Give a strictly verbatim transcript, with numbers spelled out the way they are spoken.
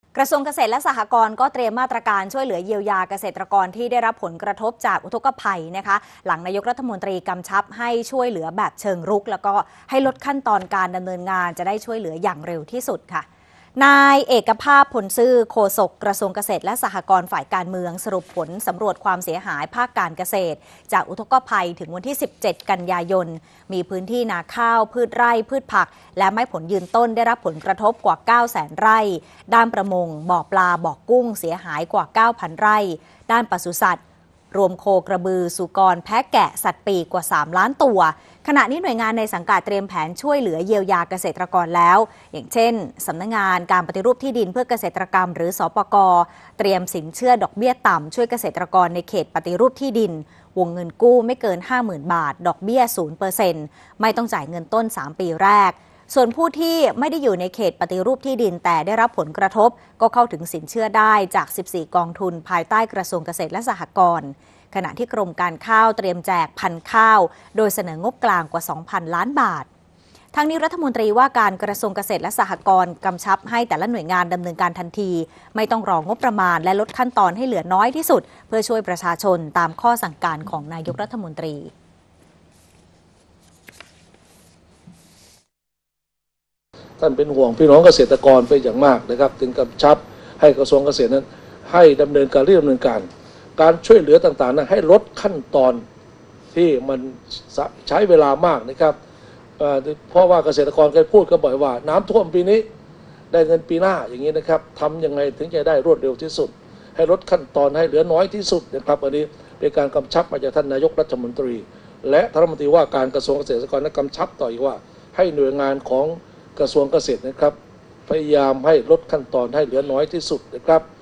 กระทรวงเกษตรและสหกรณ์ก็เตรียมมาตรการช่วยเหลือเยียวยาเกษตรกรที่ได้รับผลกระทบจากอุทกภัยนะคะหลังนายกรัฐมนตรีกำชับให้ช่วยเหลือแบบเชิงรุกแล้วก็ให้ลดขั้นตอนการดำเนินงานจะได้ช่วยเหลืออย่างเร็วที่สุดค่ะนายเอกภาพผลซื่อโฆษกกระทรวงเกษตรและสหกรณ์ฝ่ายการเมืองสรุปผลสำรวจความเสียหายภาคการเกษตรจากอุทกภัยถึงวันที่สิบเจ็ดกันยายนมีพื้นที่นาข้าวพืชไร่พืชผักและไม้ผลยืนต้นได้รับผลกระทบกว่า เก้าแสน ไร่ด้านประมงบ่อปลาบ่อกุ้งเสียหายกว่า เก้าพัน ไร่ด้านปศุสัตว์รวมโคกระบือสุกรแพะแกะสัตว์ปีกกว่าสามล้านตัวขณะนี้หน่วยงานในสังกัดเตรียมแผนช่วยเหลือเยียวยาเกษตรกรแล้วอย่างเช่นสำนักงานการปฏิรูปที่ดินเพื่อเกษตรกรรมหรือสปก.เตรียมสินเชื่อดอกเบี้ยต่ำช่วยเกษตรกรในเขตปฏิรูปที่ดินวงเงินกู้ไม่เกิน ห้าหมื่น บาทดอกเบี้ย ศูนย์เปอร์เซ็นต์ ไม่ต้องจ่ายเงินต้นสามปีแรกส่วนผู้ที่ไม่ได้อยู่ในเขตปฏิรูปที่ดินแต่ได้รับผลกระทบก็เข้าถึงสินเชื่อได้จากสิบสี่กองทุนภายใต้กระทรวงเกษตรและสหกรณ์ขณะที่กรมการข้าวเตรียมแจกพันธุ์ข้าวโดยเสนองบกลางกว่า สองพัน ล้านบาททั้งนี้รัฐมนตรีว่าการกระทรวงเกษตรและสหกรณ์กำชับให้แต่ละหน่วยงานดำเนินการทันทีไม่ต้องรองบประมาณและลดขั้นตอนให้เหลือน้อยที่สุดเพื่อช่วยประชาชนตามข้อสั่งการของนายกรัฐมนตรีท่านเป็นห่วงพี่น้องเกษตรกรไปอย่างมากนะครับถึงกำชับให้กระทรวงเกษตรนั้นให้ดำเนินการรีบดำเนินการการช่วยเหลือต่างๆนั้นให้ลดขั้นตอนที่มันใช้เวลามากนะครับเพราะว่าเกษตรกรเคยพูดก็บ่อยว่าน้ำท่วมปีนี้ได้เงินปีหน้าอย่างนี้นะครับทำยังไงถึงจะได้รวดเร็วที่สุดให้ลดขั้นตอนให้เหลือน้อยที่สุดนะครับอันนี้เป็นการกำชับมาจากท่านนายกรัฐมนตรีและท่านรัฐมนตรีว่าการกระทรวงเกษตรกรนั้นกำชับต่ออีกว่าให้หน่วยงานของกระทรวงเกษตรนะครับพยายามให้ลดขั้นตอนให้เหลือน้อยที่สุดนะครับ